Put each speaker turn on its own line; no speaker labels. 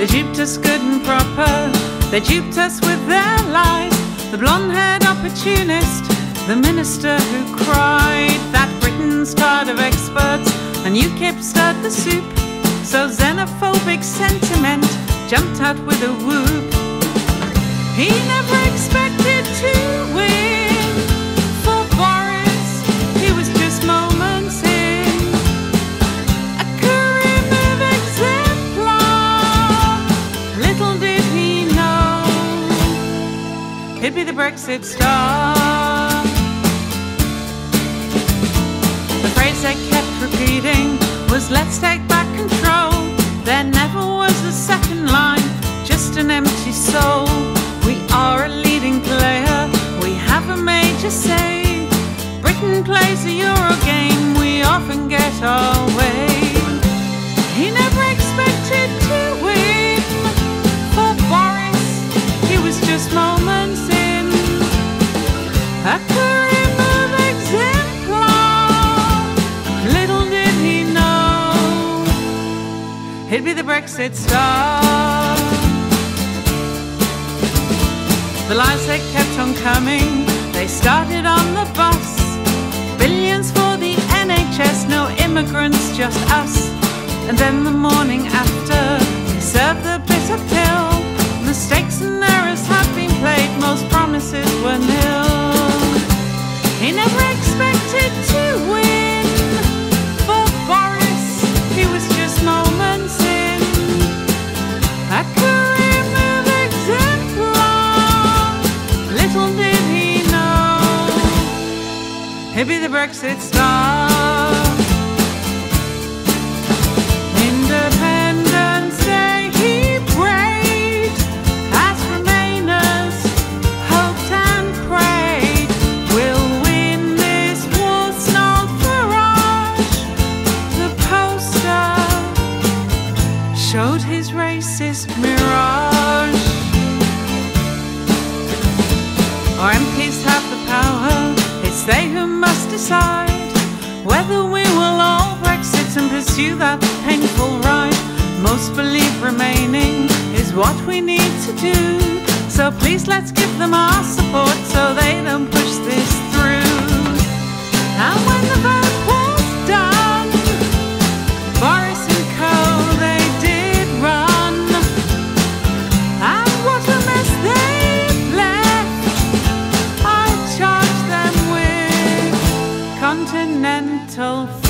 They duped us good and proper, they duped us with their lies. The blonde-haired opportunist, the minister who cried that Britain's tired of experts and UKIP stirred the soup. So xenophobic sentiment jumped out with a whoop. He never expected to win. For Boris, he was just moments in. A career move exemplar. Little did he know he'd be the Brexit star. The phrase they kept repeating was "let's take back control." There never was a second line, just an empty soul. We are a leading player, we have a major say. Britain plays a Euro game, we often get our way. He never expected to win. For Boris, he was just moments in. A career move exemplar. Little did he know he'd be the Brexit star. The lies they kept on coming, they started on the bus. Billions for the NHS, no immigrants, just us. And then the morning after, they served the bitter pill. Mistakes and errors had been played, most promises were nil. He never expected to win. For Boris, he was just moments in. A career move exemplar. Little did he know he'd be the Brexit star. Independence Day he prayed, as Remainers hoped and prayed. We'll win this war, snarled Farage. The poster showed his racist mirage. Our MPs have the power, it's they who must decide whether we will all Brexit and pursue that painful ride. Most believe remaining is what we need to do. So please let's give them our support so they don't push this through. And when the vote was done, Boris and co, they did run. And what a mess they've left. I charge them with continental